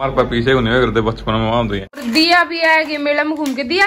हमारे पास पीछे नहीं करते बचपन में वहां दिया भी आएगी मेला में घूम के दिया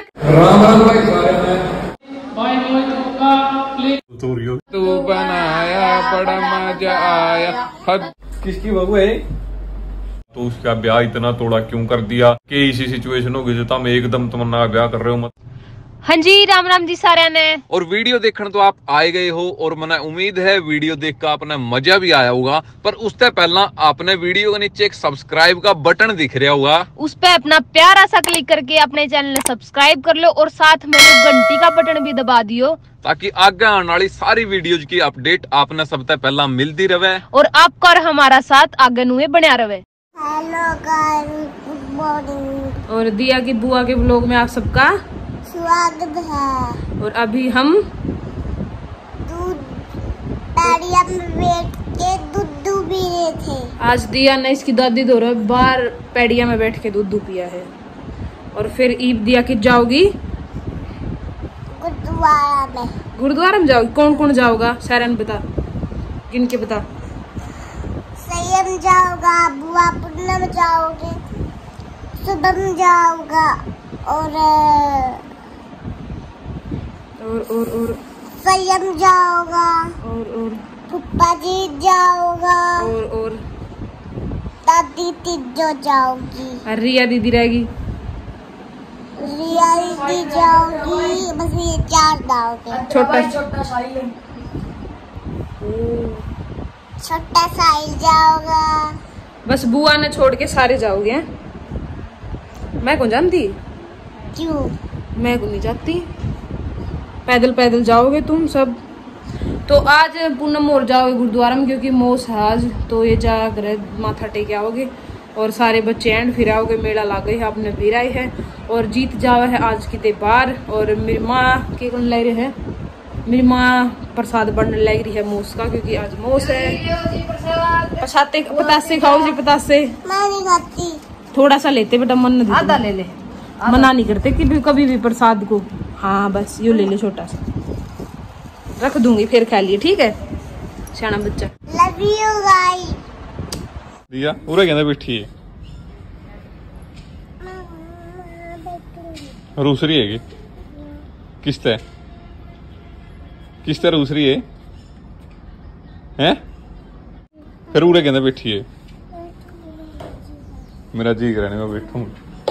तू बनाया बड़ा मजा आया। किसकी बहू है तो उसका ब्याह इतना तोड़ा क्यों कर दिया कि इसी सिचुएशन हो गई जो तुम एकदम तमन्ना का ब्याह कर रहे हो मत। हाँ जी राम राम जी सारे ने। और वीडियो देखने तो आप आए गए हो और मैंने उम्मीद है वीडियो देख कर आपने मजा भी आया होगा, पर उससे पहला आपने वीडियो के नीचे एक सब्सक्राइब का बटन दिख रहा होगा, उस पे अपना प्यारा सा क्लिक करके अपने चैनल सब्सक्राइब कर लो और साथ में घंटी का बटन भी दबा दियो ताकि आगे आने वाली सारी वीडियोज की अपडेट आपने सबसे पहला मिलती रहे और आपका और हमारा साथ आगे नुए बना रहे। Hello guys, good morning. और दिया की बुआ के ब्लॉग में आप सबका स्वागत है। और अभी हम दूध पैडिया में बैठ के दूध पी रहे थे। आज दिया ने इसकी दादी दो बाहर पैडिया में बैठ के दूध पिया है। और फिर ईद दिया की जाओगी गुरुद्वारा में जाओगी। कौन कौन जाओगा सारन बता, गिन के बता। संयम जाओगा, बुआ पूनम जाओगे, शुभम जाओगा और संयम जाओगा और पुप्पा जी जाओगा और दादी तीजो जाओगी। रिया दीदी रहेगी, रिया दीदी जाओगी। बस ये 4 जाओगे। छोटा साहिल जाओगा। बस बुआ ने छोड़ के सारे जाओगे हैं? मैं कौन जानती? क्यों? मैं को नहीं जाती। पैदल पैदल जाओगे तुम सब। तो आज पूनम और जाओगे गुरुद्वारा में क्योंकि मौस है आज, तो ये जाकर माथा टेक आओगे और सारे बच्चे एंड फिर आओगे। मेला ला गई है, आपने फिर आई है और जीत जावा है आज की बार। और मेरी माँ के कौन ले रहे है, मेरी माँ प्रसाद बनने लग रही है मौस का क्योंकि आज मौस है। पतासे खाओ जी, पतासे। मैं नहीं खाती। थोड़ा सा लेते बेटा, मन आधा ले ले, मना नहीं करते कि भी कभी भी प्रसाद को। हाँ बस यू ले ले, छोटा सा रख दूंगी फिर खा लिए, ठीक है सियाना बच्चा। Love you guys. दिया पूरा कहना बैठी है रूसरी है किस्ते रूसरी है हैं? फिर उरे कहना बैठी है। मेरा जी करने में बैठूं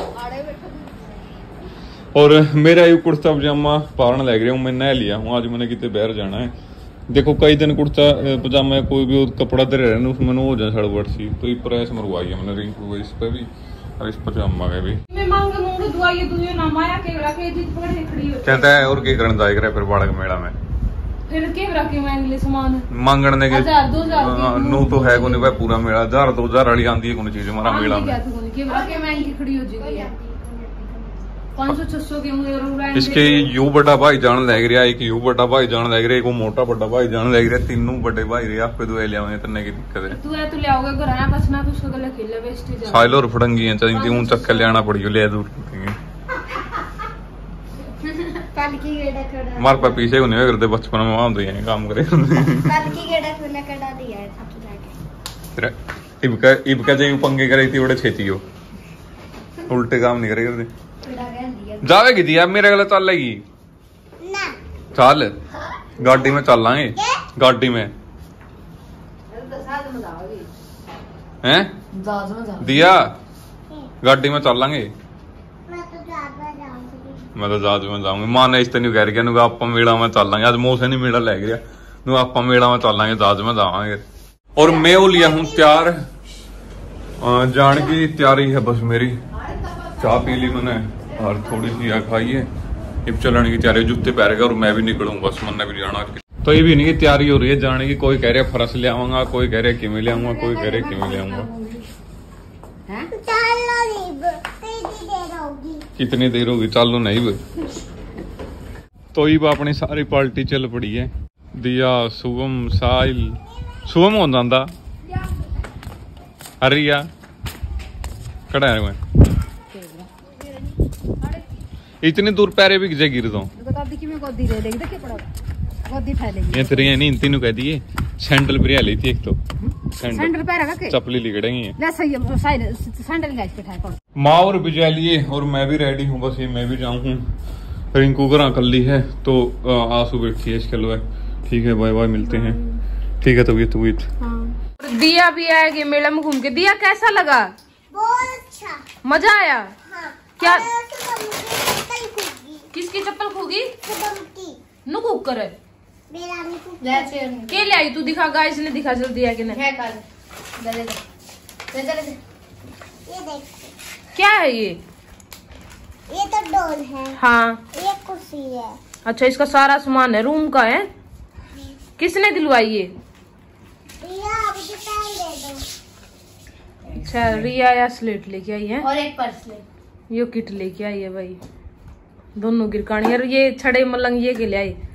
और मेरा ये कुर्ता पजामा पारण लग रहा हूँ। मैं नह लिया हूँ, आज मैंने कितने बाहर जाना है। देखो कई दिन कुर्ता पजामा कोई भी कपड़ा दे रहे उसमें हो जाए सड़बड़ सी, तो ये प्रेस मरवाई है मैंने रिंकू इस पे भी और इस पजामा का भी। कहता है और क्या करना जाएगा फिर बाड़क मेला में फिर सामान मांगने के 1000-2000 नू तो है कोई पूरा मेला 1000-2000 वाली आंदी है कोई चीज हमारा मेला में। 500-600 के इसके यू बड़ा भाई जान लग रहा है, एक यू बड़ा भाई जान लग रहा है, एक मोटा बड़ा भाई जान लग रहा है। तीनों बड़े भाई रहे आप पे दो ले आवे तन्ने की दिक्कत है। तू ले आओगे घर आया बचना तो उसको गले खेलने वेस्ट जा। साइल और फड़ंगी हैं चाहिए उन चक्कर ले आना पड़ी ले दूर कल की गेड़ा खड़ा हमारे पास पीछे को नहीं करते बचपन में वहां तो काम करे। कल की गेड़ा खुला कड़ा दिया है अब जाके। इबका जो पंगे करे थी बड़े छेती हो, उल्टे काम नहीं करे करते। जावेगी दिया मेरे गले चल लेगी ना चल गाड़ी में चल लांगे, गाड़ी में हैं दिया गाड़ी में चल लांगे। मैं तो जहाज में जाऊंगी। मां ने इस तरह कह रही आप मेला में चल लांगे, आज मोह से नहीं मेला ले गया आप मेला में चल लांगे, जहाज में जावांगे। और मैं वो लिया हूँ तैयार, जान की तैयारी है बस मेरी। चाय पी ली मैंने और थोड़ी सी खाई है, अब चलने की तैयारी, जूते पहनेगा और मैं भी निकलूंगा, बस मैंने भी जाना। तो ये भी नहीं की तैयारी हो रही है जाने की, कोई कह रहा है फरस ले आऊंगा, कोई कह रहा है किमें ले आऊंगा, कोई कह रहा है किमें ले आऊंगा। कितनी देर होगी चालू नहीं भाई। तो ये अपनी सारी पार्टी चल पड़ी है। दिया शुभम साहिल शुभम हो जाता हरिया कड़ा है मैं इतनी दूर पैरे भी गिर गिर दो ये तेरी नहीं तीनों कह दिए सैंडल पर ली थी एक तो सैंडल पैर के चपली लिगड़ेंगी ले सही है सैंडल गाइस बैठा है। माँ और विजय लिए और मैं भी रेडी हूँ, बस ये मैं भी जाऊँ। रिंकू घर कर ली है तो आंसू बैठी है इसके लिए। ठीक है, बाय बाय, मिलते हैं। ठीक है, तबीयत दिया भी आएगी मेला में घूम के। दिया कैसा लगा? बहुत अच्छा, मजा आया। हाँ। क्या चप्पल किसकी चप्पल खोगी? नु कुकर है मेरा के ले आई तू? दिखा गाइस ने, दिखा जल्दी है कि नहीं? ये देख, क्या है ये? ये तो डोल है। हाँ, ये कुर्सी है। अच्छा, इसका सारा सामान है, रूम का है। किसने दिलवाई ये? रिया, मुझे पेन दे दो। अच्छा, रिया या स्लेट लेके आई है और एक पर्स ले। यो किट लेके आई है भाई, दोनों गिरकानी। यार ये छड़े मलंग ये के ले आई,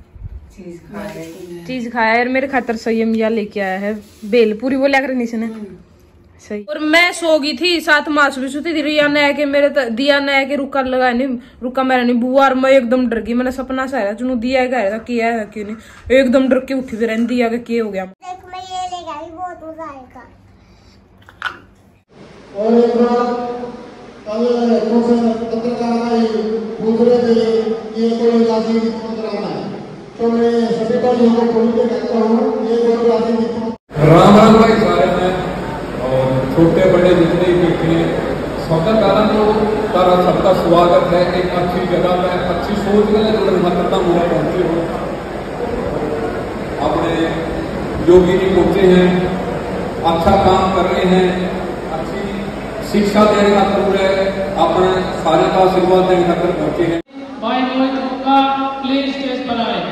चीज खाया यार। मेरे खातर संयम या लेके आया है, बेल पूरी बोलिया कर नीचे ने सही। और मैं सो गई थी, साथ मास भी सोती थी। रिया ने आके मेरे दिया ने आके रुका लगा नहीं, रुका मेरा नहीं बुआ। और मैं एकदम डर गई, मैंने सपना सा आया चुनू दिया है किया है क्यों नहीं, एकदम डर के उठी फिर दिया का क्या हो गया। देख मैं ये लेगा, बहुत मजा आएगा। और एक बार पत्रकार पूछ रहे थे ये कोई राजनीतिक मंत्रालय है, तो मैं सभी भाइयों को खोल के कहता हूँ ये कोई राजनीतिक। राम राम भाई सारे हैं और छोटे बड़े जितने भी बैठे हैं, सबका कारण तो तारा सबका स्वागत है। एक अच्छी जगह में अच्छी सोच में जो महत्वता मुझे पहुंचे हो, अपने योगी जी पहुंचे हैं, अच्छा काम कर रहे हैं, अच्छी शिक्षा देने खातर पूरे अपने सारे का आशीर्वाद देने खातर पहुंचे हैं। भाई मोहित का प्लीज स्टेज पर आए।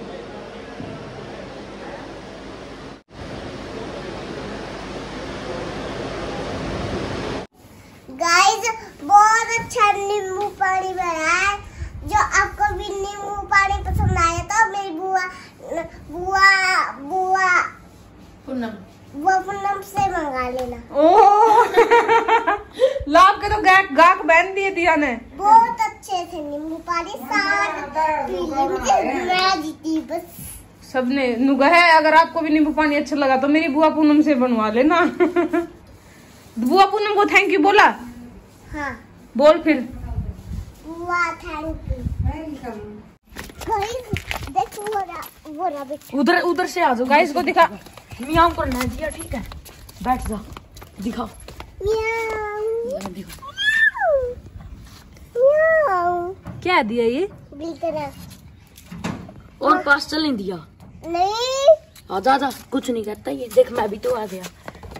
गाइस बहुत अच्छा नींबू पानी बना है। जो आपको भी नींबू पानी पसंद आया तो मेरी बुआ बुआ बुआ पूनम से मंगा लेना। लाभ के तो गाक बहन दिए दिया ने। बहुत अच्छे थे नींबू पानी, मैं जीती बस। सबने नुगा है। अगर आपको भी नींबू पानी अच्छा लगा तो मेरी बुआ पूनम से बनवा लेना। बुआ पूनम को थैंक यू बोला? हाँ बोल फिर। बुआ थैंक यू। देखो वो उधर से आ जाओ गाइस को दिखा। मियाँ करना है दिया, ठीक है बैठ जाओ, दिखाओ। क्या दिया ये? और पास चलने दिया नहीं। आजा आजा, कुछ नहीं करता ये, देख मैं भी तो आ गया।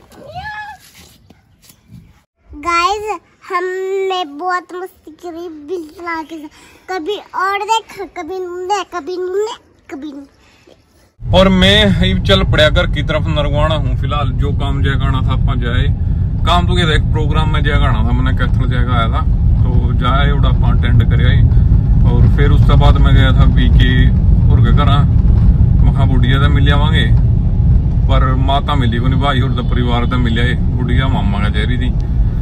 गाइस हमने बहुत मस्ती करी बिल्ला के साथ, कभी और देखा, कभी नूने कभी नूने कभी नूने। और मैं चल पड़ा घर की तरफ नरवाना हूँ फिलहाल। जो काम जयगाना था अपना जाए काम तो क्या एक प्रोग्राम में जयगाना था, मैंने कैथल जगह आया था तो जाए उड़ा आप अटेंड कर आई। और फिर उसके बाद मैं गया था बीके और क्या करा मखा बुढ़िया तो मिल आवांगे, पर माता मिली को नहीं भाई और परिवार तो मिले बुढ़िया मामा का चेहरी थी।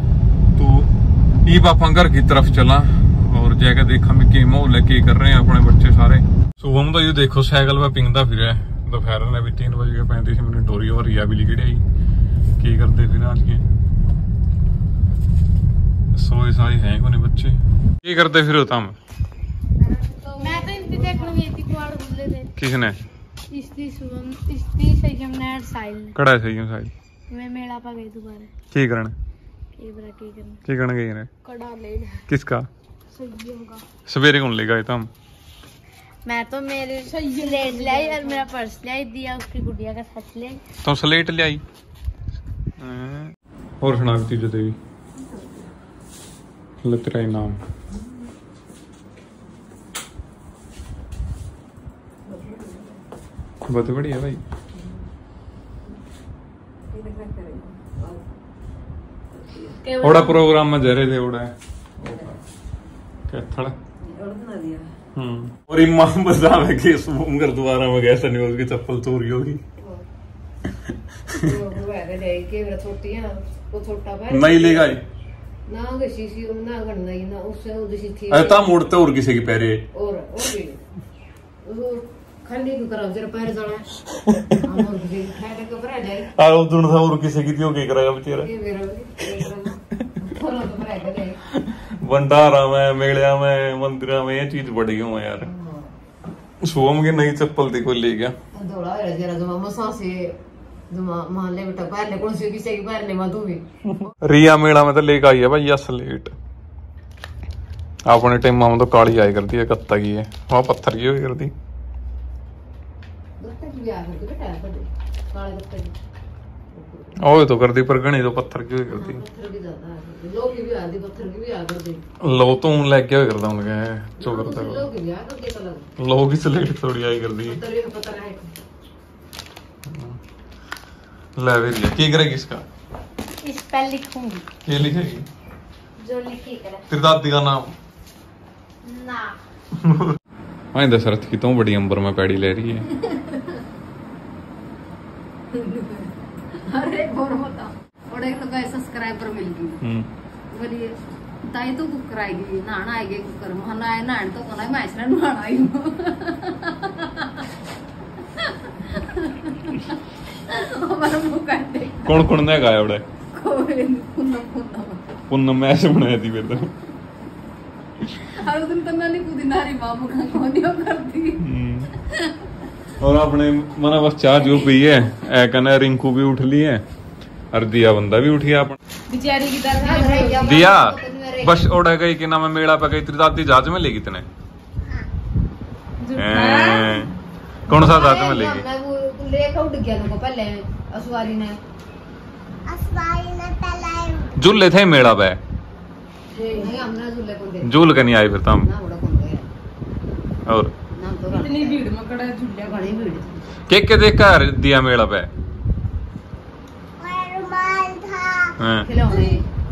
तो ये पापा घर की तरफ चला और जाकर देखा मैं के माहौल है, के कर रहे हैं अपने बच्चे सारे। सुबह तो ये देखो साइकिल पे पिंगता फिर है, दोपहर ने भी 3:35 टोरी और रिया भी लिखी आई की करते फिर आज के सोए साई है को नहीं बच्चे की करते फिर होता मैं तो इनकी देखने गई थी कुआड़ बुल्ले थे। किसने? इसकी संयम ने साइल कड़ा है संयम साइल मैं मेला पा गई दोबारा की करने की करने गई ने कड़ा ले किसका? संयम का। सवेरे कौन लेगा तुम? मैं तो मेरे स्लेट ले आई और मेरा पर्स ले आई, दिया उसकी गुड़िया का साथ ले आई। तो स्लेट ले आई। और सुना तीजे देवी तेरा नाम बहुत बढ़िया भाई। ओड़ा प्रोग्राम में जा रहे थे ओड़ा कैथल। और इमाम बतावे कि सुबह दोबारा में गया सनी उसकी चप्पल चोरी होगी। नहीं ले गई ना ऐसा मोड़ते और किसी के पैरे खाली को करा जरा पैर जड़ा हम और किसी खाने को करा जाए आ उधर था और किसी की थियो के करेगा बेचारा ये मेरा थोड़ा तो करा करे भंडारा में मेले में मंदिर में ये चीज बढ़ गई हूं यार। सोम के नई चप्पल थी कोई ले गया दौड़ा है जरा जो मसा से जो मोहल्ले में टपा ले कौन सी किसी की पैर ले मा तू भी रिया मेला में तो लेके आई है भाई स्लेट अपने टाइम में तो काली आई करती है कत्ता की है वहां पत्थर की हुई करती ओए तो करती पर गणी तो पत्थर की हुई करती लो तो उन लग गया करता उनके जो करता लोग ही स्लेट थोड़ी आई करती ले भी रिया की करेगी इसका इस पर लिखूंगी ये लिखेगी जो लिखी करे तेरी दादी का नाम ना हाँ दशरथ की तो बड़ी अंबर में पैड़ी ले रही है अरे और बता और एक तो गाइस सब्सक्राइबर मिल गई बोलिए ताई तो कुक कराएगी नहाना आएगी कुकर में नहाए नहान तो कोना मैं ऐसा नहाना आई हमारा मुंह काटे कौन कौन ने गाया उड़े कोई पुन्नम में ऐसे बनाई थी फिर हर दिन तो मैंने खुद नारी बाबू का कोनियो करती और अपने मना बस चाह जो पी है ऐ कने रिंकू भी उठ ली है और दिया बंदा भी उठी अपन बेचारी की तरह दिया बस उड़ गई कि ना मैं मेला पे गई तेरी दादी जहाज में लेगी तने कौन सा जहाज में लेगी वो लेकर उठ गया लोगों पहले असवारी ने पहले झूले थे मेला पे नहीं हमने झूले को दे झूल के नहीं आई फिर तुम ना बड़ा कौन गया और नाम तो इतनी भीड़ में कड़ा झूले बड़ी भीड़ थी के देख कर दिया मेला पे रुमाल था हाँ। खिलौने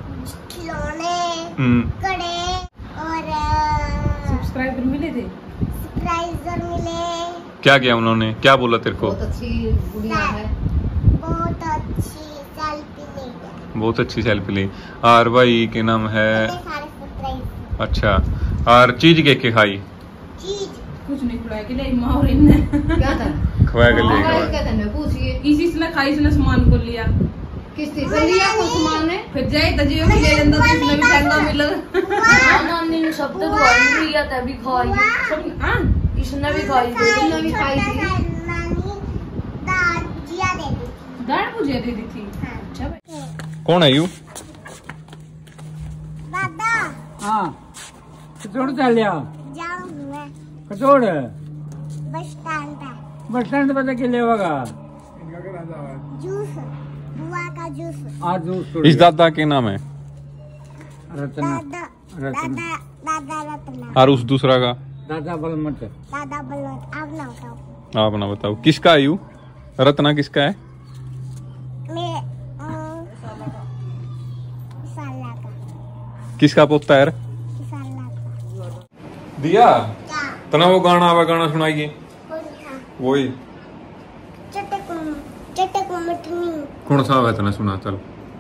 कड़े और सब्सक्राइबर मिले थे सरप्राइजर मिले। क्या किया उन्होंने क्या बोला तेरे को बहुत अच्छी गुड़िया है बहुत अच्छी सेल्फी ले गए बहुत अच्छी सेल्फी ली और भाई के नाम है सारे सरप्राइज अच्छा और चीज के खाई चीज कुछ नहीं खुलाया कि नहीं माँ और इनने क्या था खवाया के लिए क्या था मैं पूछिए इसी से खाई इसने सामान को लिया किस चीज से लिया वो सामान ने फिर जाए तजियो ले लेंदा तो इसने भी चंगा मिला नानी ने सब तो दवाई लिया तभी खाई सब हां इसने भी खाई इसने भी खाई थी नानी दाजिया दे दी दाल भुजिया दे दी थी अच्छा भाई कौन है यू दादा हाँ कचौड़ चल लिया जाऊं मैं कचौड़ बस स्टैंड पे बस स्टैंड पे जाके ले होगा जूस बुआ का जूस आज जूस इस दादा के नाम है रत्ना दादा रत्ना दादा रत्ना और उस दूसरा का दादा बलमत दादा बलवंत आप ना बताओ आप ना बताओ किसका है यू रत्ना किसका है मैं साला का किसका पोता है साला का दिया क्या तना वो गाना आवा गाना सुनाइए कौन था वही चटक मटनी कौन सा आवा तना सुना चल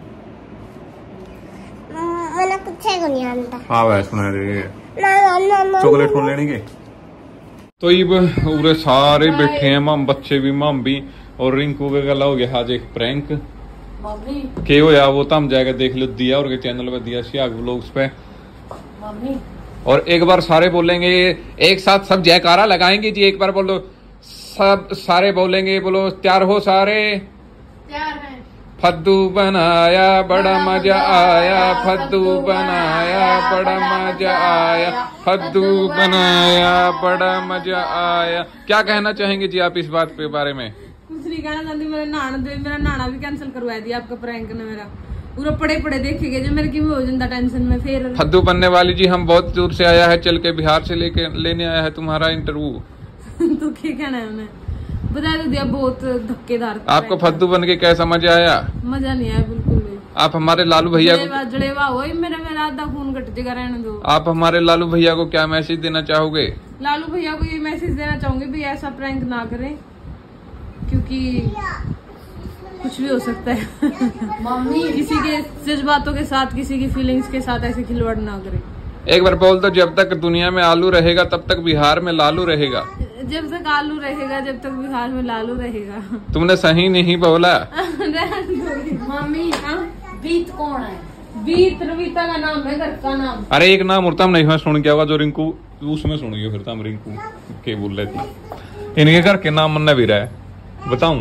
मैंने कुछ है को नहीं आता आवा सुना दे ना चॉकलेट कौन लेने के तो ये पूरे सारे बैठे हैं माम बच्चे भी माम भी और रिंकू का गला हो गया आज एक प्रैंक मम्मी के हो या वो तम जाएगा देख लो दिया और के चैनल पे दिया सियाग व्लॉग्स पे मम्मी और एक बार सारे बोलेंगे एक साथ सब जयकारा लगाएंगे जी एक बार बोलो सब सारे बोलेंगे बोलो तैयार हो सारे तैयार है फद्दू बनाया बड़ा मजा आया फद्दू बनाया बड़ा मजा आया फद्दू बनाया बड़ा मजा आया क्या कहना चाहेंगे जी आप इस बात के बारे में कुछ नहीं कहना चाहती मेरा नाना भी कैंसिल करवा दिया आपका प्रैंक ने मेरा पूरा पड़े पड़े देखेंगे जो मेरे की हो जाता टेंशन में फिर फद्दू बनने वाली जी हम बहुत दूर से आया है चल के बिहार से लेके लेने आया है तुम्हारा इंटरव्यू तो क्या कहना है उन्हें बता तो दिया बहुत धक्केदार आपको फद्दू बन के कैसा मजा आया मजा नहीं आया बिल्कुल भी आप हमारे लालू भैया को जड़ेवा हो मेरा आधा खून घट जगह रहने दो आप हमारे लालू भैया को क्या मैसेज देना चाहोगे लालू भैया को ये मैसेज देना चाहूंगी भी ऐसा प्रैंक ना करें क्योंकि कुछ भी हो सकता है मम्मी किसी के जज्बातों के साथ किसी की फीलिंग्स के साथ ऐसे खिलवाड़ ना करें एक बार बोल दो जब तक दुनिया में आलू रहेगा तब तक बिहार में लालू रहेगा जब तक आलू रहेगा, जब तक बिहार में लालू रहेगा। तुमने सही नहीं बोला। मम्मी बीत कौन है? बीत रविता का नाम है, घर का नाम। अरे एक नाम और नहीं मैं सुन क्या होगा जो रिंकू उसमें सुनिए फिर हम रिंकू के बोल रहे थे। इनके घर के नाम मन्ना वीरा है, बताऊं?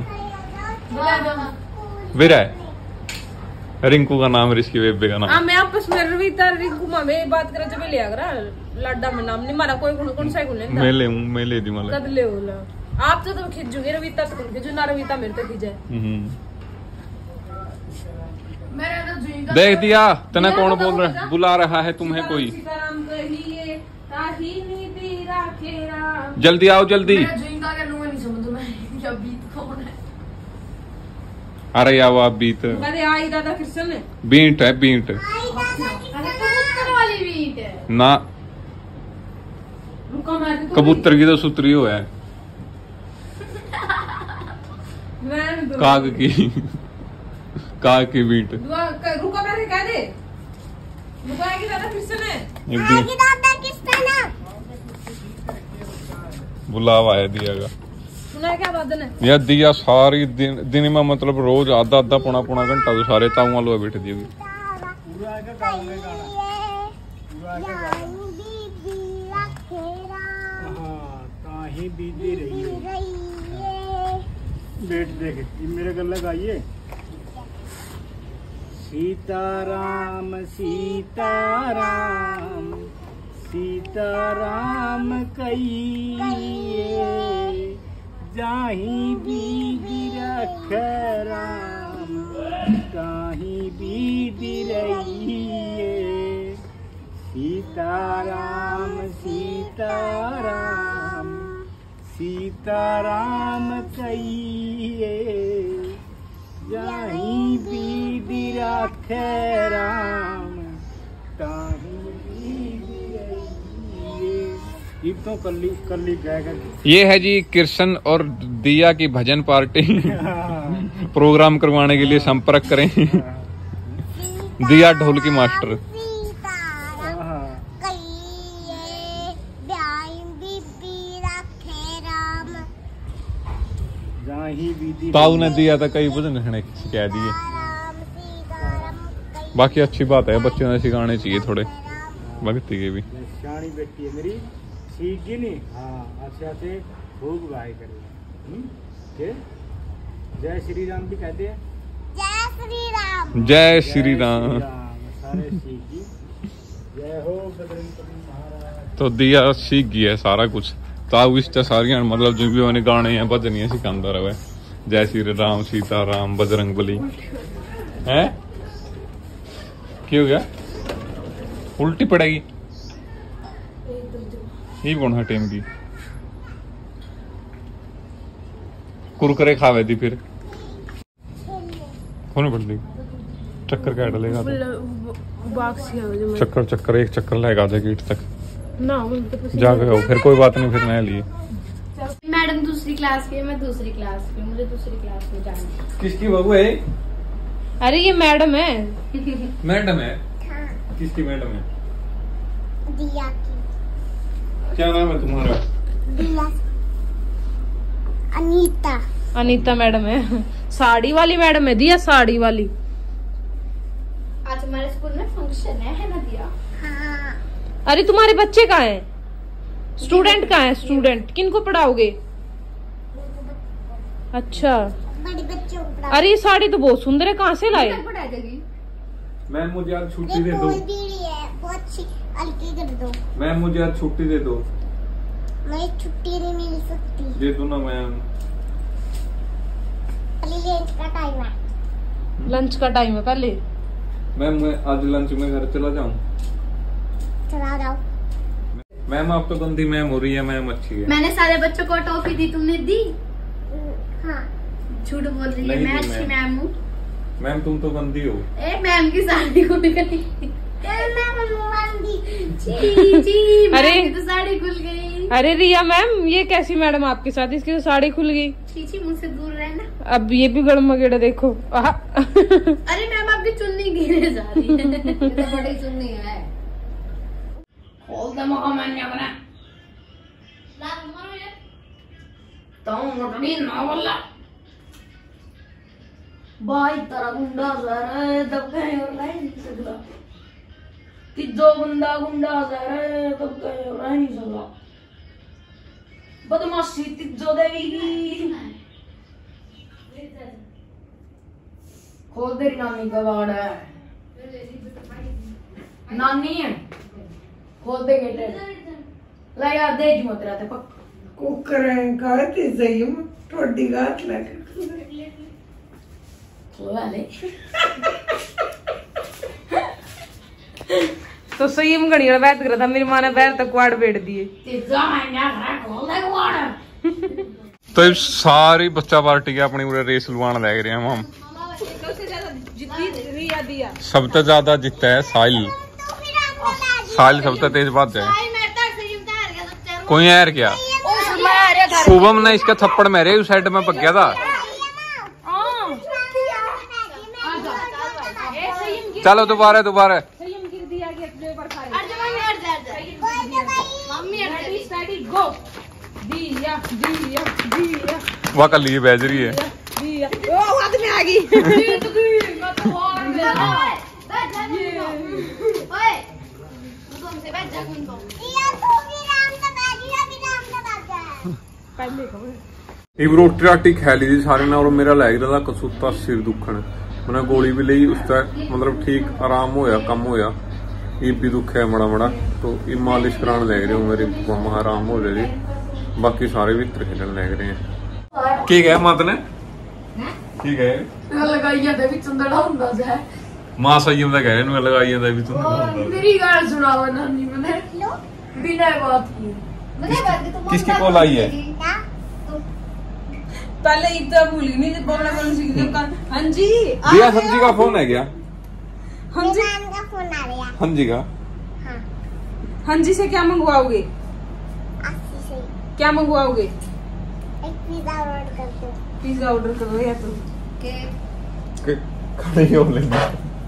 वीरा है रिंकू का नाम, रिश्की बेबे का नाम। हाँ मैं आपस में रविता रिंकू मां में बात करे जब ले आगरा लाडा में नाम नहीं मारा कोई कौन सा गुले मैं ले दी मला कद ले बोला आप तो खिंचूगे रविता तो खिंचू ना रविता मेरे तो खिंचे। देख दिया तना कौन बोल रहा बुला रहा है तुम्हें कोई? जल्दी आओ जल्दी। अरे आओ आप बीत। आई दादा कृष्ण है बींट है बींट ना कबूतर की तो सुतरी हो है काग की काग की बीट। रुका मैंने कह दे रुका है कि दादा कृष्ण है बुलावा है दिया का सुना क्या बात है यह दिया सारी दिन में मतलब रोज आधा आधा पौना पौना घंटा तो सारे ताऊ आलू बैठ दी बेट देख मेरे गले गाइए। सीताराम सीताराम सीताराम कहिए जाही बीदी रख राम ताही बीदी रहिए। सीताराम सीताराम सीताराम कहिए जाही बीदी रख राम ताही बीदी रहिए। तो कल्ली गाएगा। ये है जी कृष्ण और दिया की भजन पार्टी। प्रोग्राम करवाने के लिए संपर्क करें। दिया ढोल की मास्टर। ताऊ ने दिया था कई भजन सिखा दिए। बाकी अच्छी बात है बच्चों ने सिखाने चाहिए थोड़े भक्ति के भी। शानी बेटी है मेरी सीखी नहीं। हाँ अच्छा से खूब गाय करे। जय श्री राम भी कहते हैं। जय श्री राम जय श्री राम सारे सीखी। जय हो बजरंगबली महाराज। तो दिया सीख गया है सारा कुछ। ताऊ इस सारियां मतलब जो भी उन्हें गाने हैं भजनियां सिखाता रहे। जय श्री राम सीताराम बजरंगबली है। क्या हो गया? उल्टी पड़ेगी ये कौन है टेम की? कुरकुरे खावे थी फिर कौन पड़ दी चक्कर क्या डलेगा चक्कर चक्कर एक चक्कर लेगा था गेट तक ना जा गए हो फिर कोई बात नहीं फिर मैं लिए। मैडम दूसरी क्लास की मैं दूसरी क्लास की मुझे दूसरी क्लास में जाना। किसकी बहू है? अरे ये मैडम है। मैडम है किसकी मैडम है? दिया की। क्या नाम है तुम्हारा? दिया अनीता। अनीता मैडम है। साड़ी वाली मैडम है दिया साड़ी वाली। आज हमारे स्कूल में फंक्शन है ना दिया? हाँ। अरे तुम्हारे बच्चे कहाँ हैं? स्टूडेंट कहाँ है? स्टूडेंट किनको पढ़ाओगे? अच्छा बड़े बच्चों को। अरे ये साड़ी तो बहुत सुंदर है कहाँ से लाए? मैम मुझे आज छुट्टी दे दो। बहुत हल्की कर दो। मैम मुझे आज छुट्टी दे दो। मैं छुट्टी नहीं मिल सकती। दे दो ना मैम। लंच का टाइम है। लंच का टाइम है पहले। मैम मैं आज लंच में घर चला जाऊँ? चला जाओ। मैम आप तो गंदी मैम हो रही है। मैम अच्छी है। मैंने सारे बच्चों को टॉफी दी तुमने दी? हाँ। झूठ बोल रही है। नहीं मैं दी अच्छी मैम। मैम हूँ। मैम तुम तो गंदी हो। ए मैम की साड़ी खुल गई। अरे तो साड़ी खुल गई। अरे रिया मैम ये कैसी मैडम आपके साथ? इसकी तो साड़ी खुल गई। चीची मुझसे दूर रहना। अब ये भी गड़म मगेड़ा देखो। अरे मैम आपकी चुन्नी गिरने जा रही है। ये तो बड़ी चुन्नी है। खोल दे मोटड़ी ना वाला भाई तारा गुंडा ज़रा तब कहीं और नहीं सकता तिजो गुंडा ज़रा तब कहीं और नहीं सकता बदमाशी तिजो देवी खोल तेरी नानी का वाड़ है नानी है खोल दे गेट ला यार दे मत रहते पक कुकर कहती सही थोड़ी गात लगे तो सही में घड़ी बैठ कर था मेरी माँ ने पैर तक वाड़ बैठ दिए तो सारी बच्चा पार्टी के अपनी पूरे रेस लुआन लग रहे हैं हम सबसे ज्यादा जीता है साहिल सबसे तेज बात है कोई यार क्या शुभम ने इसका थप्पड़ मेरे उस साइड में पक गया था चलो दोबारा वह कल ये बेच रही है रोटी राटी खा ली थी सारे ने और मेरा लग रहा था कसूता सिर दुखन मैंने गोली भी ली उसका मतलब ठीक आराम होया कम होया भी दुख है बड़ा तो ये मालिश कराने लग रहे हो मेरी मम्मा आराम हो रही बाकी सारे भी इत्र खेलने लग रहे हैं ठीक है मत ने ठीक है मां संयम का कह रहे लगाई मेरी गाल सुनाओ नानी मैंने बिना बात की किसकी कॉल आई है पहले इतना भूल नहीं जब बोलना सीख दिया हाँ जी दिया सब्जी का फोन है क्या हाँ जी का फोन आ रहा हाँ जी का हाँ जी से क्या मंगवाओगे से क्या मंगवाओगे एक पिज्जा ऑर्डर कर दो या तो खड़े हो लेंगे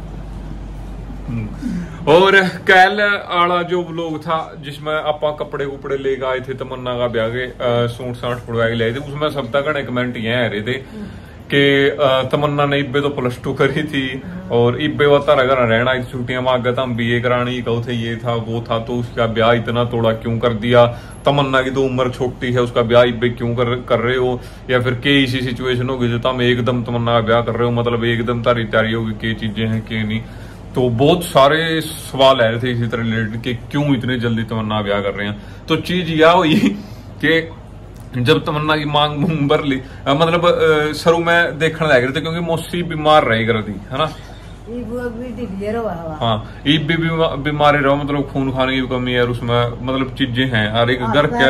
और कल आला जो व्लॉग था जिसमें आपा कपड़े कुपड़े लेके आए थे तमन्ना का ब्याह के सूट साठ पड़वा के लाए थे उसमें सब तक कमेंट ये आ रहे थे कि तमन्ना ने इब्बे तो +2 करी थी और इब्बे वो तारा घर रहना छुट्टियां मांगा था हम BA करानी कहो थे ये था वो था तो उसका ब्याह इतना तोड़ा क्यों कर दिया तमन्ना की तो उम्र छोटी है उसका ब्याह इब्बे क्यों कर रहे हो या फिर के ऐसी सिचुएशन होगी जो तुम एकदम तमन्ना का ब्याह कर रहे हो मतलब एकदम तारी तैयारी होगी के चीजें हैं के नहीं तो बहुत सारे सवाल आ रहे थे इसी तरह रिलेटेड कि क्यों इतने जल्दी तमन्ना ब्याह कर रहे हैं तो चीज यह हुई कि जब तमन्ना की मांग भर ली मतलब शुरू में देखने लग रहे थे क्योंकि मौसी बीमार रही कर दी है ना हाँ ईद भी बीमारी रहो मतलब खून खाने की कमी है उसमें मतलब चीजें हैं हर एक घर के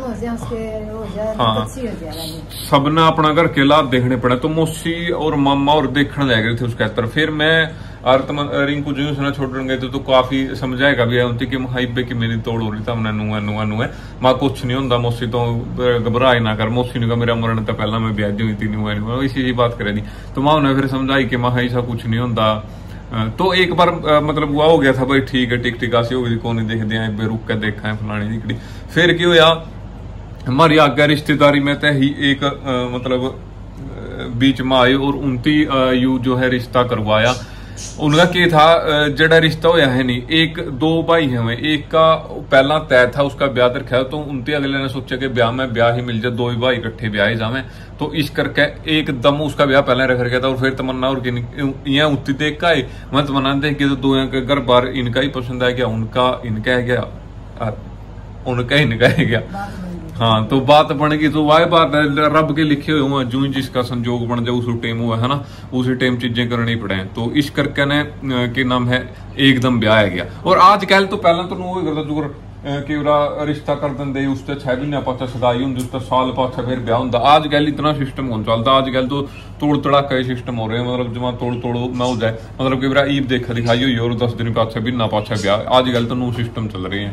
हाँ सबने अपना घर के लाभ देखने पड़े तो मौसी और मामा और देखने लग रहे थे उसके तरफ फिर मैं रिंकू जी उसने छोड़ गए थे तो काफी समझाएगा भी है कि हाइबे की मेरी तोड़ हो रही था हमने नुआ है मां कुछ नहीं होता मौसी तो घबराए ना कर मौसी ने कहा मेरा मरण तो पहला मैं ब्याह हुई थी नुआ इसी बात करे दी तो मां ने फिर समझाई कि मां ऐसा कुछ नहीं होता तो एक बार मतलब हुआ हो गया था भाई ठीक है टिक टिकासी हो गई कौन नहीं देखते हैं रुक के देखा है फलानी दिखड़ी फिर क्या होया हमारी आगे रिश्तेदारी में तो ही एक मतलब बीच में आए और उनकी यू जो है रिश्ता करवाया उनका क्या था जड़ा रिश्ता होया है नहीं एक दो भाई है एक का पहला तय था उसका ब्याह रखा तो उनके अगले ने सोचा कि ब्याह में ब्याह ही मिल जाए दो ही भाई इकट्ठे ब्याह जावे तो इस करके एकदम उसका ब्याह पहले रख रखा था और फिर तमन्ना और यहाँ उत्ती देख का मैं तमन्ना देख के तो दो के घर बार इनका ही पसंद है क्या उनका इनका है क्या उनका इनका है क्या हाँ तो बात बन गई तो वह बात रब के लिखे हुए जो जिसका संजोग बन जाए उस टाइम हुआ है ना उसी टाइम चीजें करनी पड़े तो इस करके ने के नाम है एकदम ब्याह है गया और आजकल तो पहला तो वो करता जो कि रिश्ता कर देंगे उससे 6 महीने पाचा सगाई होंगी उसका साल पाचा फिर ब्याह होंगे आजकल इतना सिस्टम कौन चलता आजकल तो तोड़ तड़ाका सिस्टम हो रहे हैं मतलब जमा तोड़ ना हो जाए मतलब कि मेरा ईद देखा दिखाई हुई और 10 दिन पाचा महीना पाचा ब्याह आजकल तो नो सिस्टम चल रहे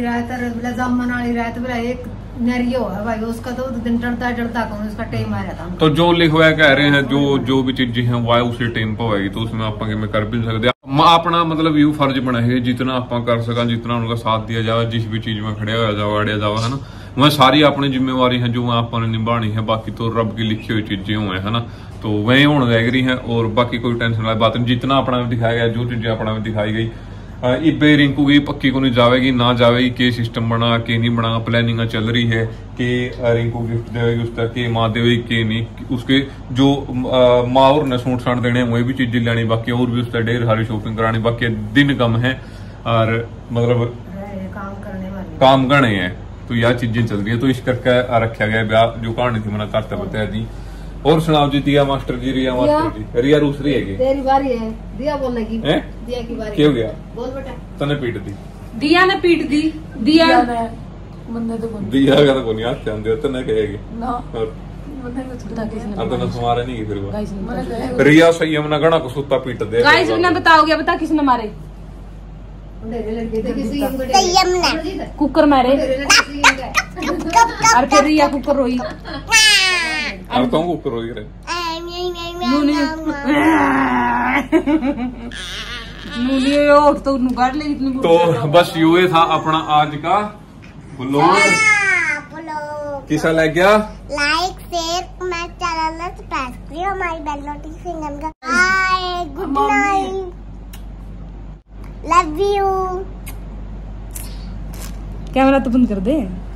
हैं तो जो लिखवाया कह रहे हैं जो भी चीजें हैं वह उसी टाइम पर होगी तो उसमें आप कर भी सकते अपना मतलब यू फर्ज बना है जितना आप कर सका जितना उनका साथ दिया जाए जिस भी चीज में खड़े हो जाओ अड़िया जाओ है ना वह सारी अपनी जिम्मेवारी है जो आपने निभानी है, बाकी तो रब की लिखी हुई चीजें हुए है ना, तो वही होने रह गई है। और बाकी कोई टेंशन वाली बात नहीं, जितना अपना में दिखाया गया, जो चीजें अपना में दिखाई गई, इबे रिंकू की पक्की को नहीं जाएगी ना जाएगी, के सिस्टम बना के नहीं बना, प्लानिंग चल रही है कि रिंकू गिफ्ट देगी उसका, के माँ देगी के नहीं, उसके जो माँ और ने सूट साट देने वही भी चीजें लेनी, बाकी और भी उसका ढेर सारी शॉपिंग करानी, बाकी दिन कम है और मतलब काम करने हैं, तो यह चीजें चल रही है। तो इस करके रखा गया ब्याह, जो कहानी थी मैंने करते बताया दी। और सुनाओ जी दिया मास्टर जी, रिया मास्टर जी, रिया दूसरी है तेरी बारी है, दिया बोलेगी, दिया की बारी। क्यों गया? बोल बेटा। तने पीट दी, दिया ने पीट दी, दिया बंदे तो दिया का तो नहीं आते हम देते ना कहेगी ना, और अब तो तुम्हारे नहीं फिर रिया सही हमने गणा को सुत्ता पीट दे। गाइस ने बताओगे, बता किसने मारे? कुकर मारे और फिर रिया कुकर रोई, अब तो कुकर रोई रे तो नुगाड़ ले इतनी। तो बस ये था अपना आज का ब्लॉग। किसा लग गया? लाइक शेयर मैं चैनल सब्सक्राइब करिए, हमारी बेल नोटिफिकेशन का। Bye, good night, love you. Camera तो बंद कर दे।